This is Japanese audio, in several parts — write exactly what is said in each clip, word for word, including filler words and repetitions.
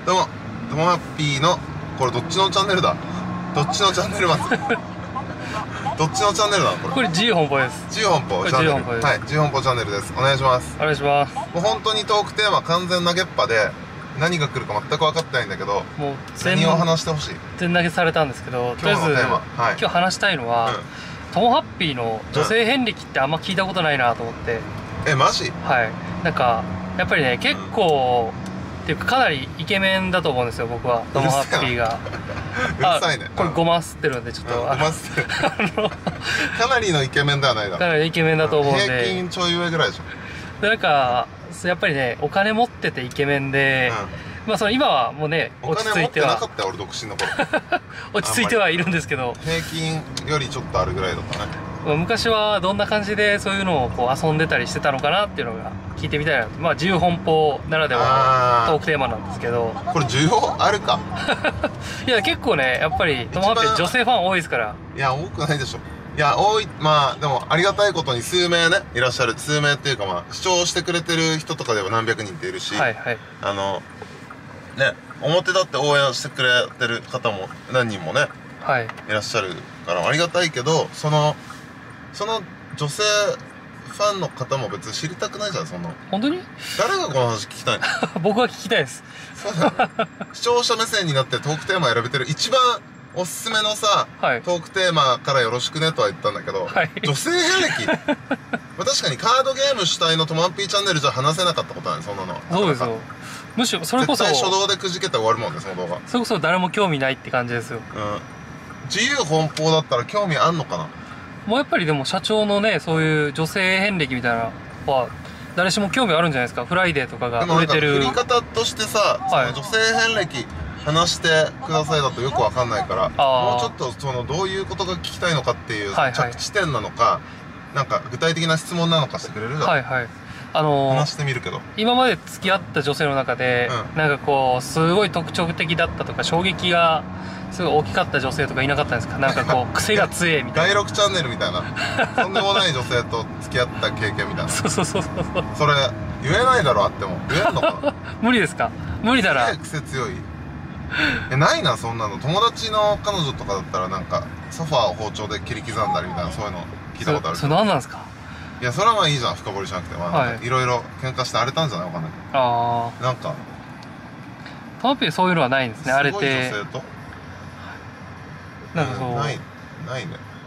どうも、ともハッピーの、これどっちのチャンネルだどっちのチャンネルますどっちのチャンネルだこれ。 これ G 本舗です。 G 本舗チャンネル。はい、G 本舗チャンネルです。お願いします。 お願いします。 もう本当にトークテーマ完全投げっぱで、何が来るか全く分かってないんだけど、もう何を話してほしい。 全投げされたんですけど、とりあえず、はい、今日話したいのは、うん、トモハッピーの女性遍歴ってあんま聞いたことないなと思って、 うん、え、マジ？ はい。なんかやっぱりね、結構、うんっていうか、かなりイケメンだと思うんですよ、僕は。トモハッピーがうるさいね。 これごますってるんで、ちょっと、うん、 ごますってるかなりのイケメンではないだろ。 かなりイケメンだと思うんで、 平均ちょい上ぐらいでしょ。 で、なんかやっぱりね、お金持っててイケメンで、うん、まあその今はもうね、落ち着いては、お金持ってなかったよ、俺独身の頃落ち着いてはいるんですけど、 平均よりちょっとあるぐらいだったね。 昔はどんな感じでそういうのをこう遊んでたりしてたのかなっていうのが聞いてみたいな。まあ自由奔放ならではのトークテーマなんですけど、 これ需要あるかいや結構ね、やっぱりトモハッピー女性ファン多いですから。 いや多くないでしょ。いや多い。まあでもありがたいことに数名ねいらっしゃる。数名っていうか、まあ視聴してくれてる人とかでは何百人っているし、 はいはい、 あのね、表立って応援してくれてる方も何人もね、はい、いらっしゃるからありがたいけど、そのその女性ファンの方も別に知りたくないじゃん、そんな。 本当に？ 誰がこの話聞きたいの僕は聞きたいです。 そうだ視聴者目線になってトークテーマ選べてる一番おすすめのさ、はい、トークテーマからよろしくねとは言ったんだけど、はい、女性遍歴まあ確かにカードゲーム主体のトマンピーチャンネルじゃ話せなかったことないそんなの。 そうですよ。むしろそれこそ絶対初動でくじけて終わるもんね、その動画。 それこそ誰も興味ないって感じですよ。 うん。自由奔放だったら興味あんのかな。 もうやっぱりでも社長のね、そういう女性遍歴みたいなのは誰しも興味あるんじゃないですか。フライデーとかが売れてる。 でもなんか振り方としてさ、はい、その女性遍歴話してくださいだとよくわかんないから、もうちょっとそのどういうことが聞きたいのかっていう着地点なのか、なんか具体的な質問なのかしてくれるじゃん。はいはい。あのー、話してみるけど、 今まで付き合った女性の中で、うん、なんかこうすごい特徴的だったとか衝撃がすごい大きかった女性とかいなかったんですか？なんかこう癖が強いみたいな。 だいろくチャンネルみたいなとんでもない女性と付き合った経験みたいな。 そうそうそうそう。 それ言えないだろあっても。言えんのかな無理ですか？無理だら癖強いえ、ないなそんなの。友達の彼女とかだったらなんかソファーを包丁で切り刻んだりみたいな、そういうの聞いたことある。 それ何なんですか？ いやそれはまあいいじゃん、深掘りしなくて。まあなんかいろいろ喧嘩して荒れたんじゃない？わかんないけど。ああ、なんかトマピーそういうのはないんですね。荒れてすごい女性となんかそう、うん、 ないないね。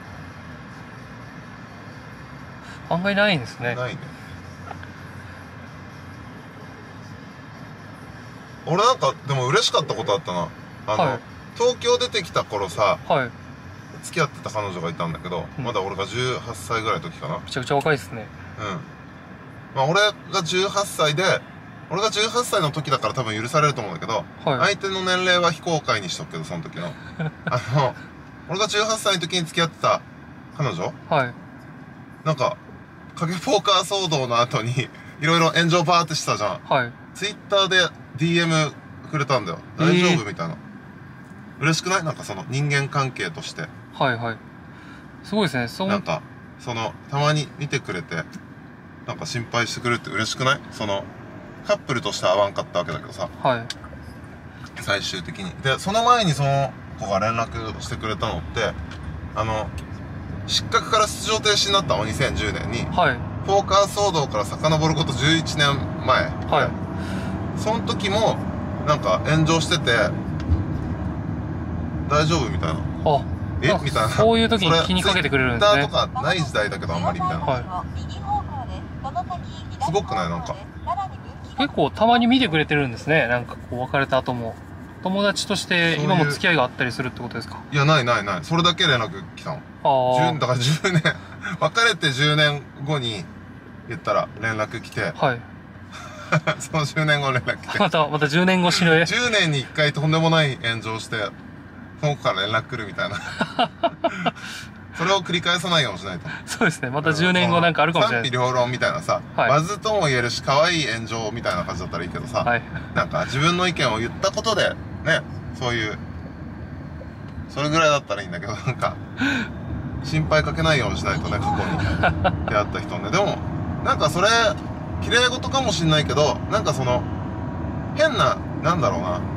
案外ないんですね。 ないね。俺なんかでも嬉しかったことあったな。あの、はい、東京出てきた頃さ、はい、付き合ってた彼女がいたんだけど、うん、まだ俺がじゅうはっさいぐらいの時かな。 めちゃくちゃ若いですね。 うん。まあ俺がじゅうはっさいで、俺がじゅうはっさいの時だから多分許されると思うんだけど、はい、相手の年齢は非公開にしとくけど、その時の。あの、俺がじゅうはっさいの時に付き合ってた彼女、はい、なんか、影ポーカー騒動の後に、いろいろ炎上バーってしたじゃん。はい。ツイッターで ディーエム くれたんだよ。大丈夫みたいな。嬉しくない？なんかその人間関係として。 はいはい。すごいですね。 そう。なんか、その、たまに見てくれて、なんか心配してくれるって嬉しくない？その、カップルとして会わんかったわけだけどさ。はい。最終的に。で、その前にその子が連絡してくれたのって、あの、失格から出場停止になったのにせんじゅうねんに。はい。ポーカー騒動から遡ることじゅういちねんまえ。はい。その時も、なんか炎上してて、大丈夫みたいな。あ、えみたいな。 そういう時に気にかけてくれるんですね。 ツイッターとかない時代だけどあんまりみたいな。はい。すごくない？なんか。 結構たまに見てくれてるんですね。なんかこう別れた後も。友達として今も付き合いがあったりするってことですか？ いや、ないないない。それだけ連絡来たの。ああ。だからじゅうねん、別れてじゅうねんごに言ったら連絡来て。はい。そのじゅうねんご連絡来て。 また、またじゅうねん越しのじゅうねんにいっかいとんでもない炎上して、その子から連絡来るみたいな。それを繰り返さないようにしないと。 そうですね。またじゅうねんごなんかあるかもしれない。 賛否両論みたいなさ、はい、バズとも言えるし、可愛い炎上みたいな感じだったらいいけどさ、はい、なんか自分の意見を言ったことで、ね、そういう、それぐらいだったらいいんだけど、なんか、心配かけないようにしないとね、過去に出会った人ね。でも、なんかそれ、綺麗事かもしんないけど、なんかその、変な、なんだろうな、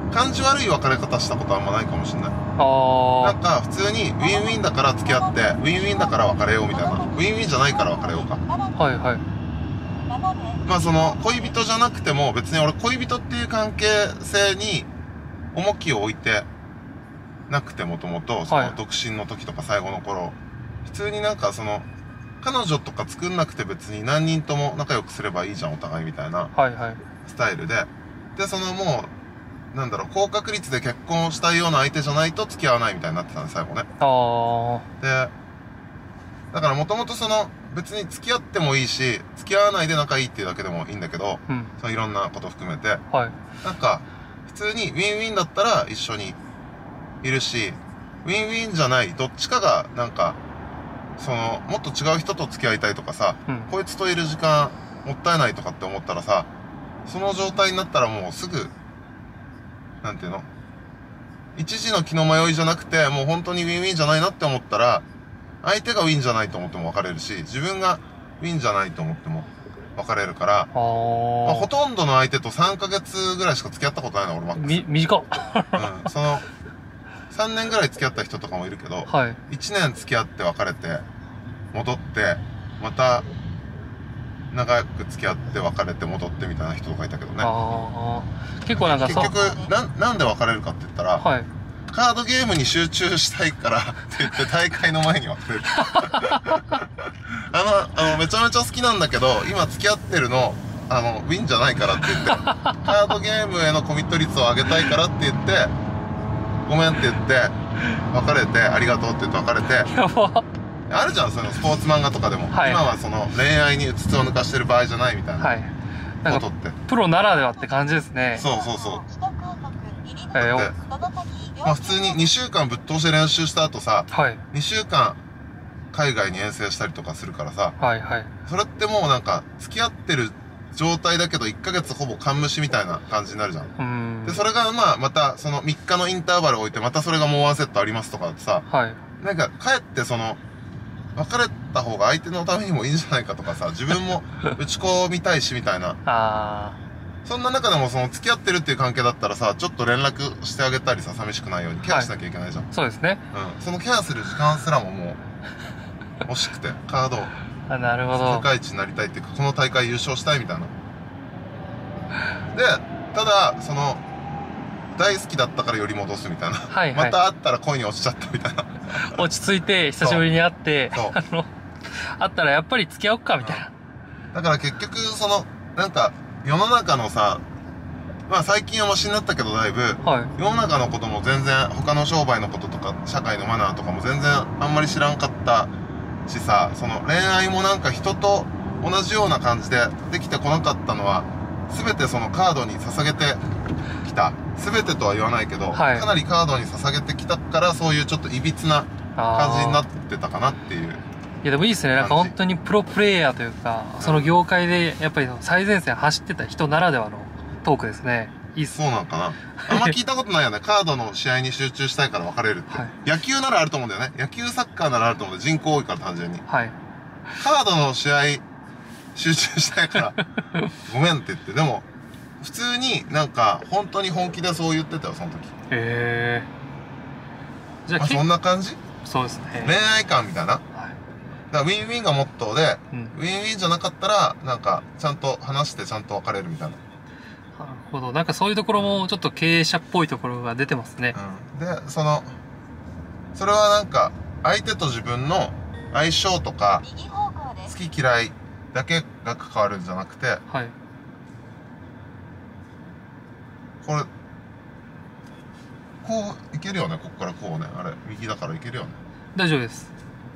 感じ悪い別れ方したことあんまないかもしれない。 あなんか普通にウィンウィンだから付き合ってウィンウィンだから別れようみたいな、ウィンウィンじゃないから別れようか。 はいはい。 まあその恋人じゃなくても別に俺恋人っていう関係性に重きを置いてなくて、もともとその独身の時とか最後の頃、普通になんかその彼女とか作んなくて別に何人とも仲良くすればいいじゃんお互いみたいなスタイルで、でそのもうなんだろう、高確率で結婚したいような相手じゃないと付き合わないみたいになってたんで最後ね。 あでだからもともとその別に付き合ってもいいし付き合わないで仲いいっていうだけでもいいんだけど、 うん、 そのいろんなこと含めて、 はい、 なんか普通にウィンウィンだったら一緒にいるし、ウィンウィンじゃないどっちかがなんかそのもっと違う人と付き合いたいとかさ、うん、こいつといる時間もったいないとかって思ったらさ、その状態になったらもうすぐなんていうの、一時の気の迷いじゃなくてもう本当にウィンウィンじゃないなって思ったら、相手がウィンじゃないと思っても別れるし、自分がウィンじゃないと思っても別れるから、あ、まあ、ほとんどの相手とさんかげつぐらいしか付き合ったことないの俺マックス。 み短っうん、そのさんねんぐらい付き合った人とかもいるけど、 はい、 いちねん付き合って別れて戻ってまた長く付き合って別れて戻ってみたいな人とかいたけどね。 あ結構なんか結局ななんで別れるかって言ったら、 はい、 カードゲームに集中したいからって言って大会の前に別れるあのあのめちゃめちゃ好きなんだけど今付き合ってるのあのウィンじゃないからって言ってカードゲームへのコミット率を上げたいからって言ってごめんって言って別れて、ありがとうって言って別れて、 やばあるじゃんそういうのスポーツ漫画とかでも、はい、今はその恋愛にうつつを抜かしてる場合じゃないみたいなことって、はい、 プロならではって感じですね。 そうそうそう。だって、まあ、普通ににしゅうかんぶっ通して練習した後さ、はい、にしゅうかん海外に遠征したりとかするからさ、 はいはい、 それってもうなんか付き合ってる状態だけどいっかげつほぼカンムシみたいな感じになるじゃん。 うんでそれがまあまたそのみっかのインターバルを置いてまたそれがもうワンセットありますとかってさ、 はい、 なんかかえってその別れた方が相手のためにもいいんじゃないかとかさ、自分も打ち込みたいしみたいなあそんな中でもその付き合ってるっていう関係だったらさ、ちょっと連絡してあげたりさ、寂しくないようにケアしなきゃいけないじゃん、はい、 そうですね。 うん、そのケアする時間すらももう惜しくてカードあ、なるほど、 世界一になりたいっていうかこの大会優勝したいみたいなで、ただその大好きだったから寄り戻すみたいな、はい、はい、また会ったら恋に落ちちゃったみたいな落ち着いて久しぶりに会ってあの会ったらやっぱり付き合おっかみたいな、 うん、だから結局そのなんか世の中のさ、まあ最近はマシになったけどだいぶ、はい、世の中のことも全然他の商売のこととか社会のマナーとかも全然あんまり知らんかったしさ、その恋愛もなんか人と同じような感じでできてこなかったのは全てそのカードに捧げてきた、全てとは言わないけど、はい、かなりカードに捧げてきたからそういうちょっといびつな感じになってたかなっていう。 いやでもいいですね、なんか本当にプロプレイヤーというか、うん、その業界でやっぱり最前線走ってた人ならではのトークですね。いいっすね。 そうなんかなあんま聞いたことないよねカードの試合に集中したいから別れるって、はい、野球ならあると思うんだよね。野球サッカーならあると思うんだよ、人口多いから単純に、はい、カードの試合集中したいからごめんって言って、でも普通になんか本当に本気でそう言ってたよその時。 へえー、じゃあ、 まあ、そんな感じ。 そうですね、 恋愛観みたいな、はい、だからウィンウィンがモットーで、うん、ウィンウィンじゃなかったらなんかちゃんと話してちゃんと別れるみたいな。 なるほど、なんかそういうところもちょっと経営者っぽいところが出てますね、 うん、でそのそれはなんか相手と自分の相性とか好き嫌いだけが関わるんじゃなくて、はい、これこういけるよね、こっからこうね、あれ右だからいけるよね。 大丈夫です。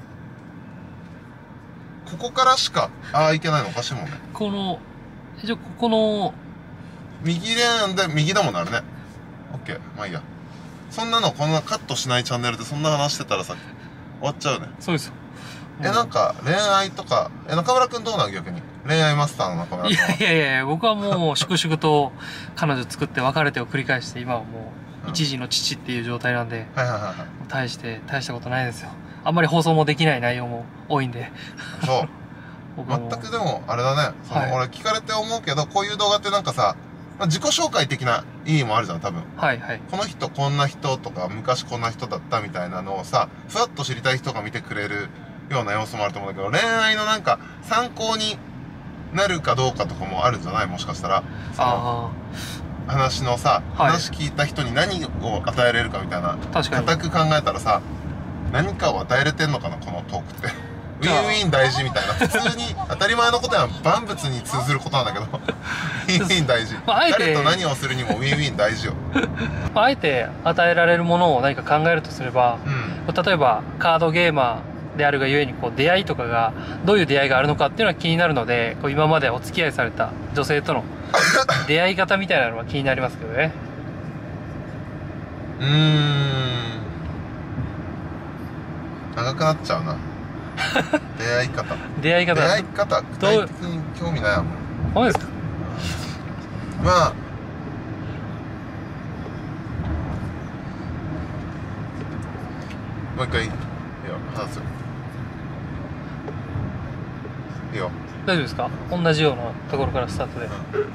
ここからしかああいけないのおかしいもんね。この一応ここの右レーンで右だもんねあれね。オッケー、まあいいや。そんなのこんなカットしないチャンネルでそんな話してたらさ終わっちゃうね。 そうですよ。 え、なんか恋愛とかえ中村くんどうなの逆に恋愛マスターの中村くんは。 いやいやいや僕はもう粛々と彼女作って別れてを繰り返して今はもう一児の父っていう状態なんで、はいはいはいはい、大して大したことないですよ。あんまり放送もできない内容も多いんで。 そう全くでもあれだね、その、はい、俺聞かれて思うけどこういう動画ってなんかさ、まあ、自己紹介的な意味もあるじゃん多分。 はいはい。 この人こんな人とか昔こんな人だったみたいなのをさふわっと知りたい人が見てくれるような要素もあると思うんだけど、恋愛のなんか参考になるかどうかとかもあるんじゃない？もしかしたらその話のさ、はい、話聞いた人に何を与えれるかみたいな、 確かに固く考えたらさ何かを与えれてんのかなこのトークってウィンウィン大事みたいな、普通に当たり前のことや万物に通ずることなんだけどウィンウィン大事、まあ、あえて誰と何をするにもウィンウィン大事よあえて与えられるものを何か考えるとすれば、うん、例えばカードゲーマーであるがゆえにこう出会いとかがどういう出会いがあるのかっていうのは気になるので、こう今までお付き合いされた女性との出会い方みたいなのは気になりますけどね。 うーん長くなっちゃうな出会い方出会い方出会い方具体的に興味ないもん。 そうですか。 まあもう一回いいよ話すよ。いいよ。 大丈夫ですか？同じようなところからスタートで、うん、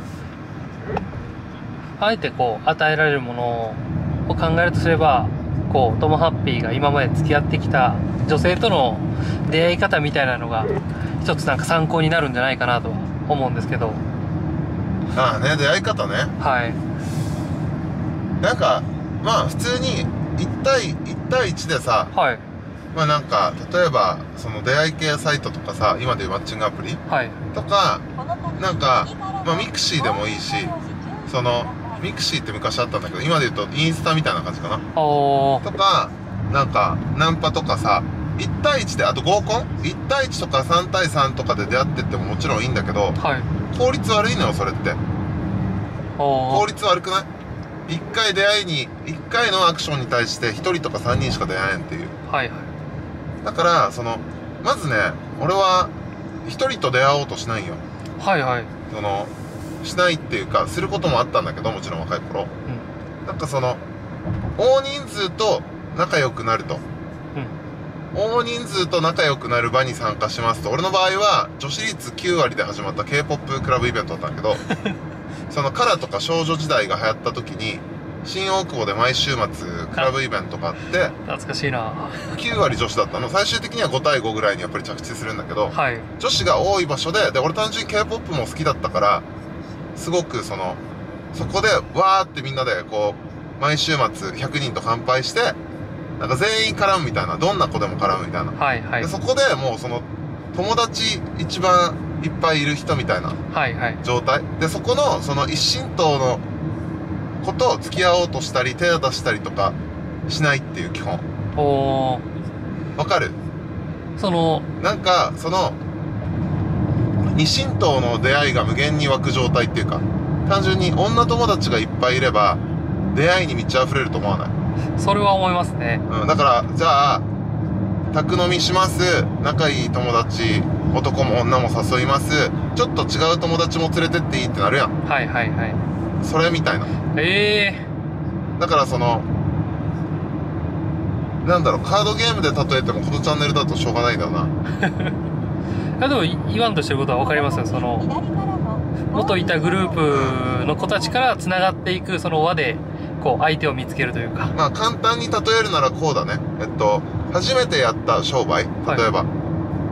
あえてこう与えられるものを考えるとすれば、こうトモハッピーが今まで付き合ってきた女性との出会い方みたいなのが一つなんか参考になるんじゃないかなとは思うんですけど。 ああね、出会い方ね。 はい。 なんかまあ普通にいち対いち対いちでさ、はい、まあなんか例えばその出会い系サイトとかさ、今でいうマッチングアプリ、はい、とかなんかまあミクシーでもいいし、そのミクシーって昔あったんだけど今で言うとインスタみたいな感じかなとか、なんかナンパとかさいち対いちで、あと合コンいち対いちとかさん対さんとかで出会ってってももちろんいいんだけど、はい、効率悪いのよそれって。効率悪くない？いっかい出会いにいっかいのアクションに対してひとりとかさんにんしか出会えんっていう。はいはい。だからそのまずね、俺はひとりと出会おうとしないよ。はいはい。そのしないっていうかすることもあったんだけど、もちろん若い頃、うん、なんかその大人数と仲良くなると、うん、大人数と仲良くなる場に参加しますと。俺の場合は女子率きゅう割で始まった K-ポップ クラブイベントだったんだけどそのカラとか少女時代が流行った時に新大久保で毎週末クラブイベントがあって、 懐かしいな。 きゅう割女子だったの。最終的にはご対ごぐらいにやっぱり着地するんだけど、はい、女子が多い場所で、で俺単純に K-ポップ も好きだったから、すごくそのそこでわーってみんなでこう毎週末ひゃくにんと乾杯して、なんか全員絡むみたいな、どんな子でも絡むみたいな、はいはい、でそこでもうその友達一番いっぱいいる人みたいな状態、はいはい、でそこのその一親等の子と付き合おうとしたり手を出したりとかしないっていう基本。おー、わかる？そのなんかその二親等の出会いが無限に湧く状態っていうか、単純に女友達がいっぱいいれば出会いに満ち溢れると思わない？ それは思いますね、 うん、だからじゃあ宅飲みします、仲いい友達男も女も誘います、ちょっと違う友達も連れてっていいってなるやん。はいはいはい。それみたいな。ええー、だからそのなんだろう、カードゲームで例えてもこのチャンネルだとしょうがないんだよな。 いやでも言わんとしてることは分かりますよ。その元いたグループの子たちからつながっていくその輪でこう相手を見つけるというか、 まあ簡単に例えるならこうだね。えっと初めてやった商売、例えば、はい、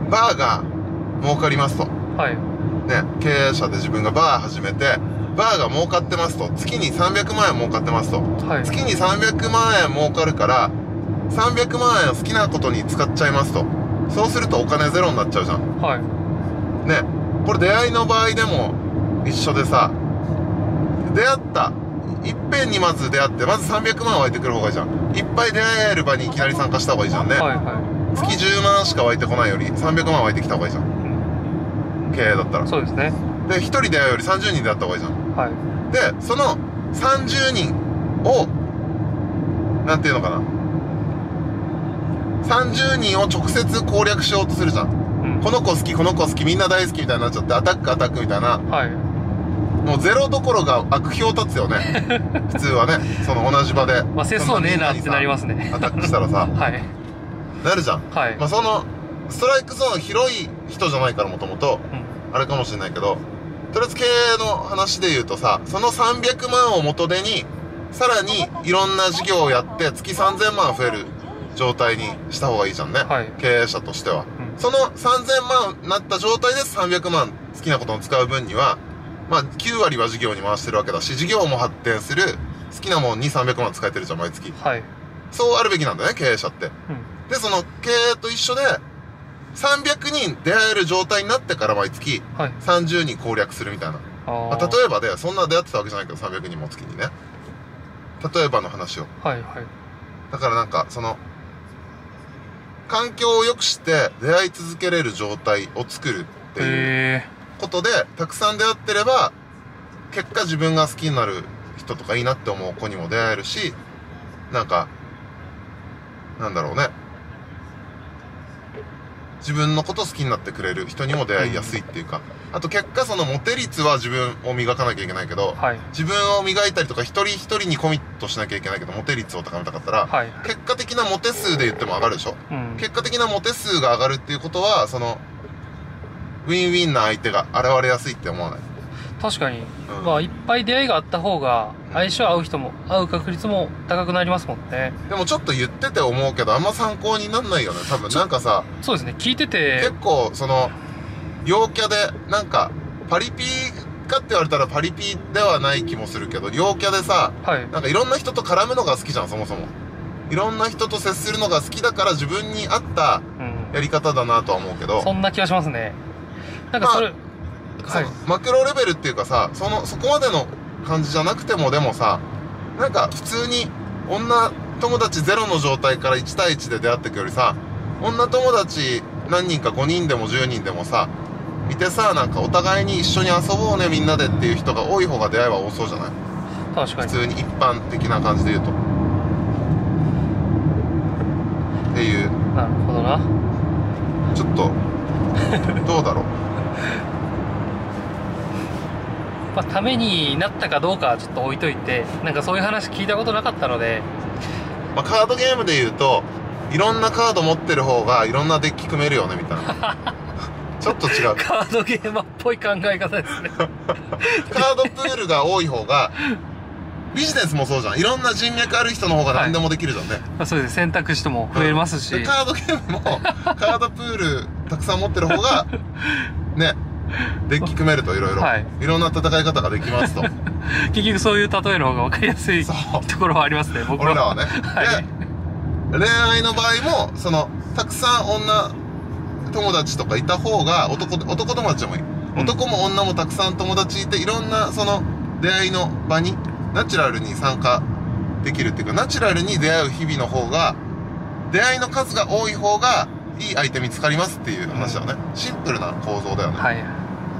バーが儲かりますと、はいね、経営者で自分がバー始めてバーが儲かってますと、月にさんびゃくまんえん儲かってますと、はい、月にさんびゃくまんえん儲かるからさんびゃくまんえんを好きなことに使っちゃいますと。そうするとお金ゼロになっちゃうじゃん。はいね、これ出会いの場合でも一緒でさ、出会ったいっぺんにまず出会ってまずさんびゃくまん湧いてくる方がいいじゃん。いっぱい出会える場にいきなり参加した方がいいじゃんね。はいはい、月じゅうまんしか湧いてこないよりさんびゃくまん湧いてきた方がいいじゃん、うん、経営だったら。そうですね。でひとり出会うよりさんじゅうにん出会った方がいいじゃん。はい、でそのさんじゅうにんをなんていうのかな、さんじゅうにんを直接攻略しようとするじゃん、うん、この子好きこの子好きみんな大好きみたいになっちゃってアタックアタックみたいな、はい、もうゼロどころが悪評立つよね普通はね。その同じ場でまあせそうねえなってなりますね。 アタックしたらさ、はい、なるじゃん、はい、まあそのストライクゾーン広い人じゃないからもともとあれかもしれないけど、 とりあえず経営の話で言うとさ、そのさんびゃくまんを元手にさらにいろんな事業をやって月さんぜんまん増える状態にした方がいいじゃんね、はい、経営者としては、うん、そのさんぜんまんになった状態でさんびゃくまん好きなことに使う分には、まあきゅうわりは事業に回してるわけだし、事業も発展する、好きなもんにさんびゃくまん使えてるじゃん毎月、はい、そうあるべきなんだね経営者って、うん、でその経営と一緒でさんびゃくにん出会える状態になってから毎月さんじゅうにん攻略するみたいな、はい、まあ、例えばでそんな出会ってたわけじゃないけどさんびゃくにんも月にね、例えばの話を、はいはい、だからなんかその環境を良くして出会い続けれる状態を作るっていうことでたくさん出会ってれば結果自分が好きになる人とかいいなって思う子にも出会えるし、なんかなんだろうね、自分のこと好きになってくれる人にも出会いやすいっていうか、あと結果そのモテ率は自分を磨かなきゃいけないけど、はい、自分を磨いたりとか一人一人にコミットしなきゃいけないけどモテ率を高めたかったら、はい、結果的なモテ数で言っても上がるでしょ、うん、結果的なモテ数が上がるっていうことはそのウィンウィンな相手が現れやすいって思わない？ 確かに、うん、まあいっぱい出会いがあった方が相性合う人も合う確率も高くなりますもんね。 でもちょっと言ってて思うけどあんま参考になんないよね多分。なんかさ、 そうですね、聞いてて結構その陽キャでなんかパリピかって言われたらパリピではない気もするけど、陽キャでさ、はい、なんかいろんな人と絡むのが好きじゃんそもそも。いろんな人と接するのが好きだから自分に合ったやり方だなとは思うけど、うん、 そんな気がしますね。なんかそれ、 まあ、はい、マクロレベルっていうかさ、そのそこまでの感じじゃなくてもでもさ、なんか普通に女友達ゼロの状態からいちたいいちで出会ってくよりさ、女友達何人かごにんでもじゅうにんでもさいてさ、なんかお互いに一緒に遊ぼうねみんなでっていう人が多い方が出会いは多そうじゃない？ 確かに。 普通に一般的な感じで言うとっていう。 なるほどな。 ちょっとどうだろうまあ、ためになったかどうかはちょっと置いといて、なんかそういう話聞いたことなかったので、 まあ、カードゲームで言うといろんなカード持ってる方がいろんなデッキ組めるよねみたいなちょっと違う。 カードゲームっぽい考え方ですねカードプールが多い方がビジネスもそうじゃん。いろんな人脈ある人の方が何でもできるじゃんね、はい、 まあ、そうです。選択肢も増えますし、 うん、カードゲームもカードプールたくさん持ってる方がねデッキ組めるといろいろいろんな戦い方ができますと結局そういう例えの方が分かりやすいところはありますね僕は。 俺らはね、はい、で恋愛の場合もそのたくさん女友達とかいた方が 男, 男友達でもいい、うん、男も女もたくさん友達いていろんなその出会いの場にナチュラルに参加できるっていうか、ナチュラルに出会う日々の方が出会いの数が多い方がいい相手見つかりますっていう話だよね、うん、シンプルな構造だよね。はい、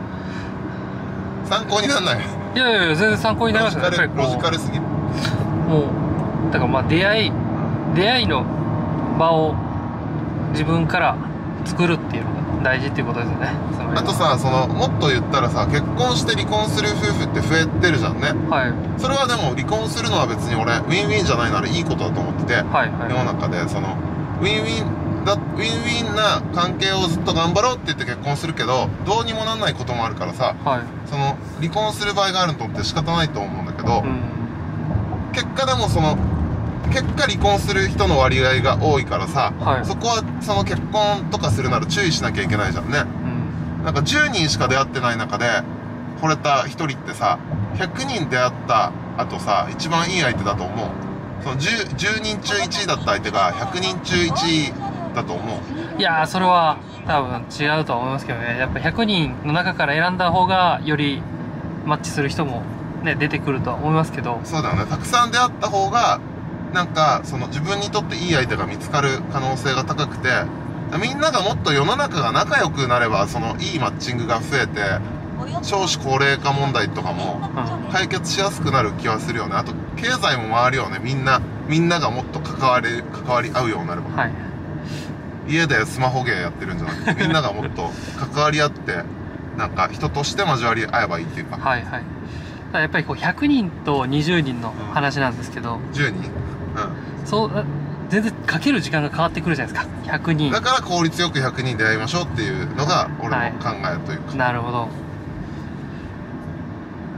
参考にならない。 いやいやいや全然参考になりますね。やっぱりロジカルすぎる。 もうだからまあ出会い出会いの場を自分から作るっていうのが大事っていうことですよね。 あとさ、そのもっと言ったらさ、結婚して離婚する夫婦って増えてるじゃんね。はい。それはでも離婚するのは別に俺ウィンウィンじゃないならいいことだと思ってて、はいはい、世の中でそのウィンウィンだウィンウィンな関係をずっと頑張ろうって言って結婚するけどどうにもなんないこともあるからさ、はい、その離婚する場合があると思って仕方ないと思うんだけど、うん、結果でもその結果離婚する人の割合が多いからさ、はい、そこはその結婚とかするなら注意しなきゃいけないじゃんね、うん、なんかじゅうにんしか出会ってない中で惚れたひとりってさひゃくにん出会った後さ一番いい相手だと思う。その 10, じゅうにん中いちいだった相手がひゃくにん中いちいだと思う。 いやーそれは多分違うとは思いますけどね。やっぱひゃくにんの中から選んだ方がよりマッチする人もね出てくるとは思いますけど。 そうだよね。たくさん出会った方がなんかその自分にとっていい相手が見つかる可能性が高くて、みんながもっと世の中が仲良くなればそのいいマッチングが増えて少子高齢化問題とかも解決しやすくなる気はするよね。あと経済も回るよね。みんなみんながもっと関わり関わり合うようになれば、はい、家でスマホゲーやってるんじゃなくてみんながもっと関わり合ってなんか人として交わり合えばいいっていうか。 はいはい。やっぱりこうひゃくにんとにじゅうにんの話なんですけど、うん、 じゅうにん、うん、 そう全然かける時間が変わってくるじゃないですか。ひゃくにんだから効率よくひゃくにん出会いましょうっていうのが俺の考えというか、 はい、なるほど。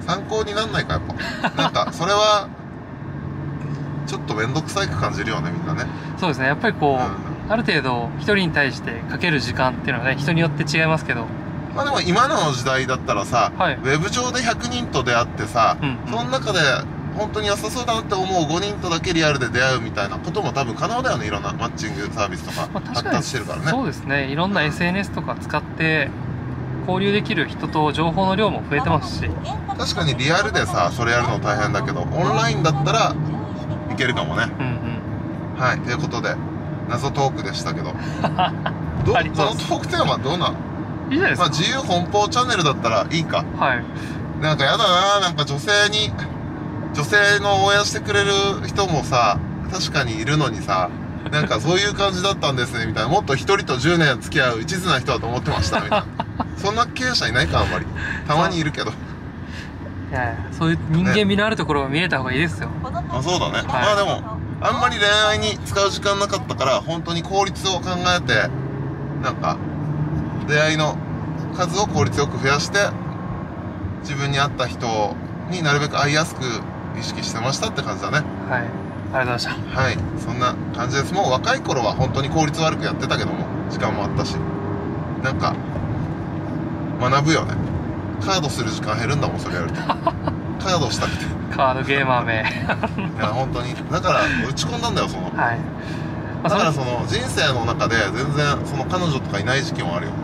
参考になんないかやっぱなんかそれはちょっと面倒くさいく感じるよねみんなね。 そうですね、やっぱりこう、うん、ある程度一人に対してかける時間っていうのはね人によって違いますけど、 まあでも今の時代だったらさ、はい、ウェブ上でひゃくにんと出会ってさ、うんうん、その中で本当に良さそうだなって思うごにんとだけリアルで出会うみたいなことも多分可能だよね。いろんなマッチングサービスとか発達してるからね。 そうですね、いろんな エスエヌエス とか使って交流できる人と情報の量も増えてますし、 確かにリアルでさそれやるの大変だけどオンラインだったらいけるかもね。うんうん、はい、ということで謎トークでしたけどどこのトークテーマどうなんいいじゃないですか。 まあ自由奔放チャンネルだったらいいか。はい。なんかやだな、なんか女性に女性の応援してくれる人もさ確かにいるのにさ、なんかそういう感じだったんですねみたいな、もっと一人とじゅうねん付き合う一途な人だと思ってましたみたいなそんな経営者いないかあんまり。たまにいるけど。 いやいや、そういう人間味のあるところが見えた方がいいですよ。ね、 あ、そうだね。はい、まあでもあんまり恋愛に使う時間なかったから本当に効率を考えてなんか出会いの数を効率よく増やして自分に合った人になるべく会いやすく意識してましたって感じだね。 はい、ありがとうございました。 はい、そんな感じです。もう若い頃は本当に効率悪くやってたけども時間もあったし、なんか学ぶよね。カードする時間減るんだもんそれやるとカードしたくてカードゲーマーめいや本当にだから打ち込んだんだよその、はい、だからその人生の中で全然その彼女とかいない時期もあるよ。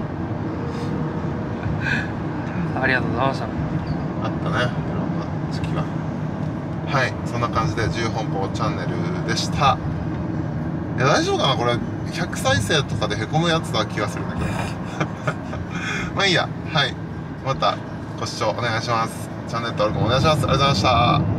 うん、ありがとうございました。あったね、いろんな時期が。はい、そんな感じで自由奔放チャンネルでした。いや大丈夫かなこれひゃく再生とかでへこむやつだ気がするんだけどまあいいや。はい、またご視聴お願いします。チャンネル登録もお願いします。ありがとうございました。